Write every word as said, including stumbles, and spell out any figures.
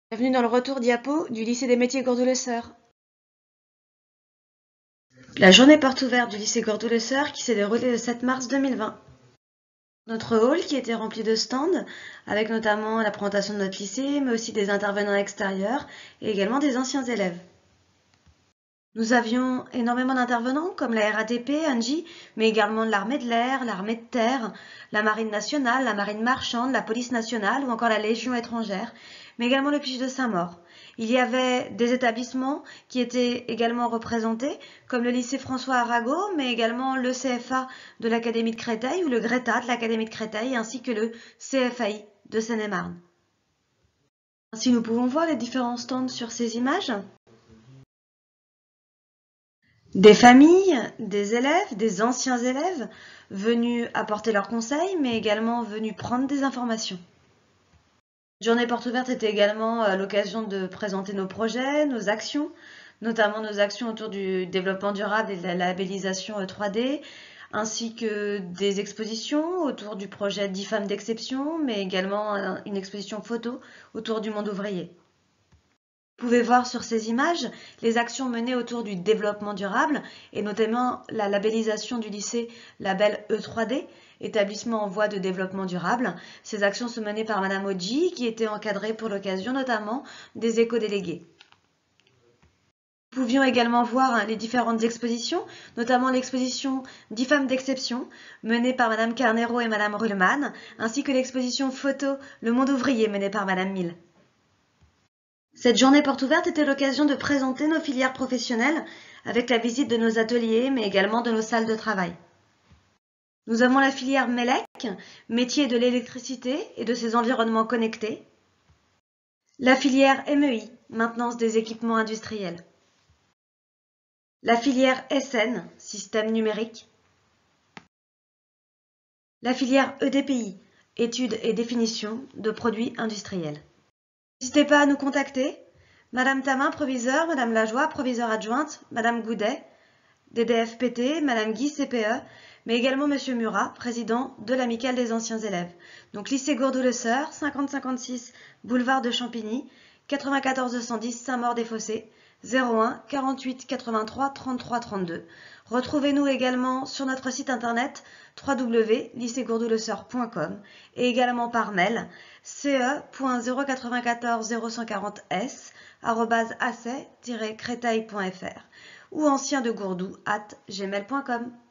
Bienvenue dans le retour diapo du lycée des métiers Gourdou-le-Seur. La journée porte ouverte du lycée Gourdou-le-Seur qui s'est déroulée le sept mars deux mille vingt. Notre hall qui était rempli de stands, avec notamment la présentation de notre lycée, mais aussi des intervenants extérieurs et également des anciens élèves. Nous avions énormément d'intervenants comme la R A T P, Angie, mais également l'armée de l'air, l'armée de terre, la marine nationale, la marine marchande, la police nationale ou encore la Légion étrangère, mais également le P I J de Saint-Maur. Il y avait des établissements qui étaient également représentés, comme le lycée François Arago, mais également le C F A de l'Académie de Créteil ou le Greta de l'Académie de Créteil, ainsi que le C F A I de Seine-et-Marne. Ainsi, nous pouvons voir les différents stands sur ces images. Des familles, des élèves, des anciens élèves venus apporter leurs conseils, mais également venus prendre des informations. Journée porte ouverte était également l'occasion de présenter nos projets, nos actions, notamment nos actions autour du développement durable et de la labellisation trois D, ainsi que des expositions autour du projet dix femmes d'exception, mais également une exposition photo autour du monde ouvrier. Vous pouvez voir sur ces images les actions menées autour du développement durable et notamment la labellisation du lycée label E trois D, établissement en voie de développement durable. Ces actions sont menées par Madame Oji qui était encadrée pour l'occasion notamment des éco-délégués. Nous pouvions également voir les différentes expositions, notamment l'exposition dix femmes d'exception menée par Madame Carnero et Madame Ruhlmann, ainsi que l'exposition photo Le monde ouvrier menée par Madame Mille. Cette journée porte ouverte était l'occasion de présenter nos filières professionnelles avec la visite de nos ateliers, mais également de nos salles de travail. Nous avons la filière MELEC, métier de l'électricité et de ses environnements connectés. La filière M E I, maintenance des équipements industriels. La filière S N, système numérique. La filière E D P I, études et définition de produits industriels. N'hésitez pas à nous contacter. Madame Tamin, proviseur, Madame Lajoie, proviseure adjointe, Madame Goudet, D D F P T, Madame Guy, C P E, mais également Monsieur Murat, président de l'Amicale des anciens élèves. Donc lycée Gourdou-le-Seur, cinquante cinquante-six boulevard de Champigny, quatre-vingt-quatorze deux cent dix Saint-Maur-des-Fossés, zéro un quarante-huit quatre-vingt-trois trente-trois trente-deux. Retrouvez-nous également sur notre site internet w w w point lycée gourdou le seur point com et également par mail c e point zéro quatre-vingt-quatorze zéro cent quarante s arobase a c tiret créteil point f r ou ancien de gourdou arobase gmail point com.